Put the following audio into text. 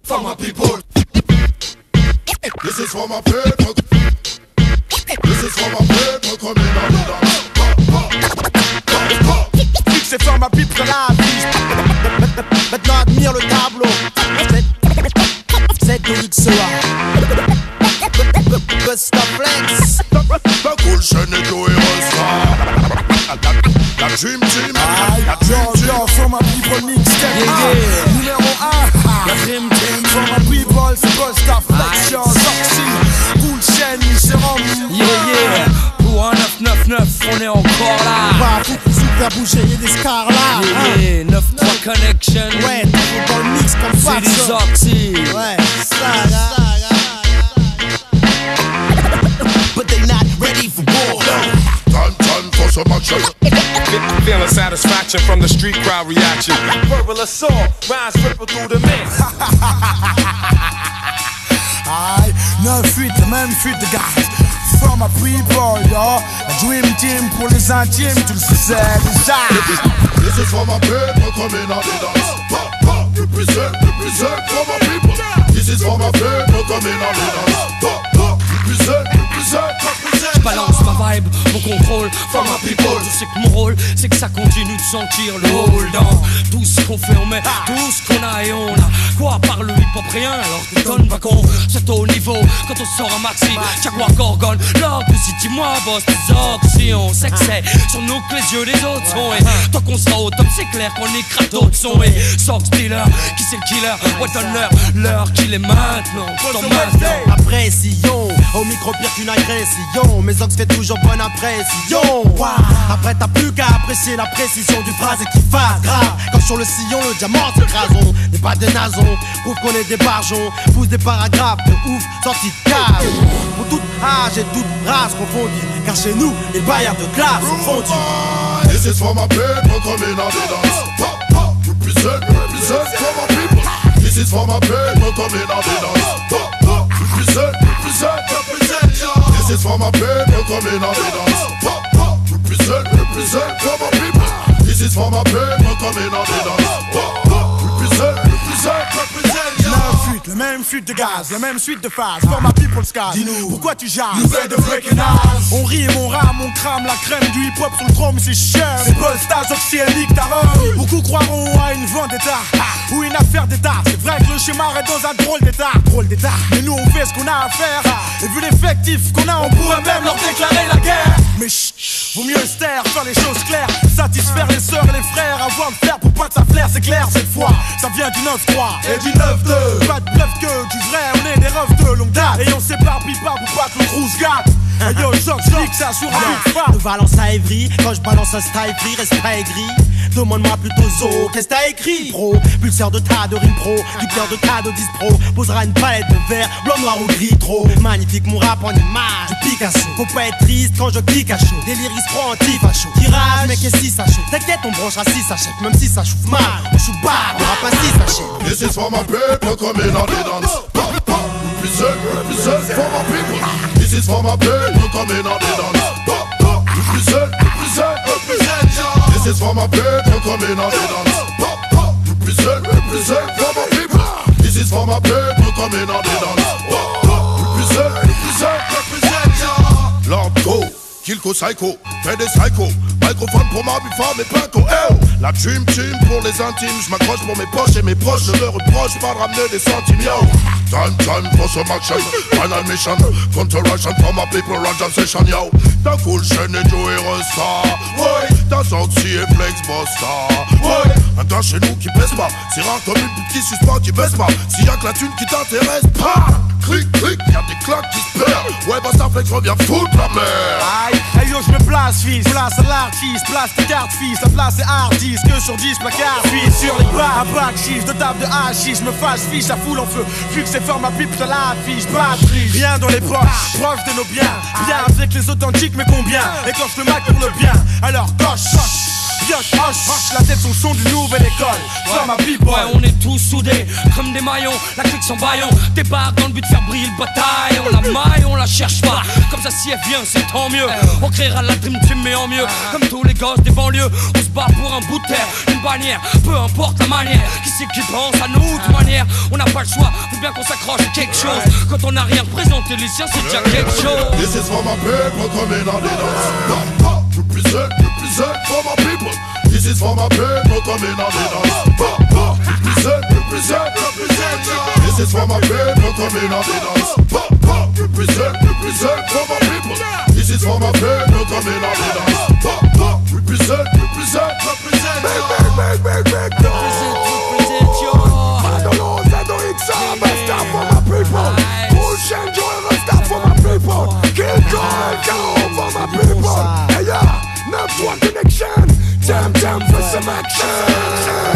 for my people. This is for my people. This is for my people coming on the dance. C'est for my people la vie. Maintenant admire le tableau. C'est Dominique Soa. Busta Flex. La cool chaîne et Joey Rosta. La Dream Team. La Dream Team. For my people mixtape. Numéro 1. La Dream Team. For my people c'est Busta Flex. Sorti. Cool chaîne, Miserum. Yeah. Pour un 999, on est encore là. Bah, tout super bouger, y'a des scars là. Yeah, 9-3 connection. Ouais, toujours dans le mix comme ça. C'est des oxy. Ouais, ça là. But they not ready for war. Time for some action. Feeling satisfaction from the street crowd reaction. Verbal assault, rhymes ripple through the mix. Aïe, 9-8, la même fuite de gaz. For my people, yo. La Dream Team pour les intimes, tu le sais déjà. This is for my people coming on the dance. Represent for my people. This is for my people coming on the dance. Represent. Balance ma vibe, mon contrôle, for my people. Je sais que mon rôle, c'est que ça continue de sentir le hall dans tout ce qu'on fait, on met tout ce qu'on a et on a. Quoi par le hip-hop rien, alors que tonne va qu'on c'est au niveau. Quand on sort un maxi, Jaguar Gorgon, l'orgue, si moi boss, des oxy, on sait que c'est sur nous que les yeux des autres sont. Et tant qu'on sera au top, c'est clair qu'on écrase d'autres sons. Et Sox Dealer, qui c'est le killer, ouais donne l'heure qu'il est maintenant, tout en maintenant. Apprécions, au micro pire qu'une agression. Mes ox fait toujours bonne impression. Après t'as plus qu'à apprécier la précision du phrase et qui fasse grave. Comme sur le sillon, le diamant s'écrase. On n'est pas des nasons, prouve qu'on est des barjons. Pousse des paragraphes de ouf, sortis de cave. Pour toute âge et toute race confondue. Car chez nous, les baillards de classe sont fondus. This is for my people coming on the dance. Represent for my people. This is for my people coming on the dance. Represent. This is for my people coming on the dance. Represent for my people. This is for my people coming on the dance. Represent. La même fuite de gaz, la même suite de phases. For my people's cause. Dis-nous, pourquoi tu jases? You better freaking ass. On rit et on rame, on crame la crème du hip-hop sur le chrome, c'est cher. C'est Busta, Oxyénique, ta rhum. Beaucoup croiront à une vendetta ou une affaire d'état. C'est vrai que le schéma est dans un drôle d'état. Mais nous on fait ce qu'on a à faire. Et vu l'effectif qu'on a, on pourrait même leur déclarer la guerre. Mais chut, vaut mieux se taire, faire les choses claires. Satisfaire les sœurs et les frères, avoir le flair pour pas que ça flaire, c'est clair cette fois. Ça vient du 9-3 Et du 9-2. pas de bluff que du vrai, on est des refs de longue date. Et on s'éparpille pas pour pas que le rouge gâte. Hey yo, choc, ça sur un big fat. De Valence à Évry, quand je balance un style free, reste pas aigri. Demande-moi plutôt Zo, qu'est-ce que t'as écrit? Pro, pulseur de tas de rime pro, du cœur de tas de 10 pro. Posera une palette de verre, blanc, noir ou gris, trop magnifique mon rap en image du Picasso. Faut pas être triste quand je clique à chaud. Délire il se prend anti-facho. Tirage, mais qu'est-ce si ça chauffe? T'inquiète, on branchera si ça chèque, même si ça chauffe mal. On choue bas, on rap ainsi ça chèque. This is for my people coming on the dance. Represent for my people. This is for my people coming on the dance. Represent. This is for my people coming on the dance. Represent for my people. This is for my people coming on the dance. Represent. Lord Go, Kilko Psycho, fais des psycho. Microphone pour ma biffa, mes pinko. La Dream Team pour les intimes. Je m'accroche pour mes poches et mes proches. Je me reproche pas de ramener des centimes, yo. Time for some action. Final mission, counter-action for my people. Run jam session, yo. Ta cool chaîne et Joey Rosta. Ouais. Ta Soxy et Flex Busta. Ouais. Un gars chez nous qui baisse pas. C'est rare comme une pute qui suspend, qui baisse pas. S'il y a que la thune qui t'intéresse, pas. Clic, y'a des claques qui se perdent. Ouais, Busta Flex revient foutre la merde. Aïe, hey yo, je me place, fils. Place à l'artiste, place tes cartes, fils. La place est hardiste, que sur 10 placards. Fils sur les bas, à bac, chiffre de table de hachis. Je me fâche, fiche, la foule en feu. Vu que c'est fort, ma pipe, je la affiche. Pas de triche, rien dans les poches, proche de nos biens. Bien avec les authentiques, mais combien? Et cloche le Mac pour le bien. Alors, coche. pioche, hoche, la tête sur le son d'une nouvelle école. From a people. Ouais, on est tous soudés comme des maillons, la clique sans baillon. Débarque dans le but de faire briller le bataille. On la maille, on la cherche pas. Comme ça, si elle vient, c'est tant mieux. On créera la dream team, mais en mieux. Comme tous les gosses des banlieues, on se bat pour un bout de terre, une bannière, peu importe la manière. Qui c'est qui pense à nous de manière? On n'a pas le choix, faut bien qu'on s'accroche à quelque chose. Quand on n'a rien représenté, les siens, c'est déjà quelque chose. This is for my people coming on the dance. Represent for my people. This is for my people coming on the dance. Represent. This is for my people coming on the dance. Represent for my people. This is for my people coming on the dance. Represent. Big Madalo's and the exam, stop for my people. Push and join, stop for my people. Kill, go for my people. Hey, yeah, not one connection. Time for some action.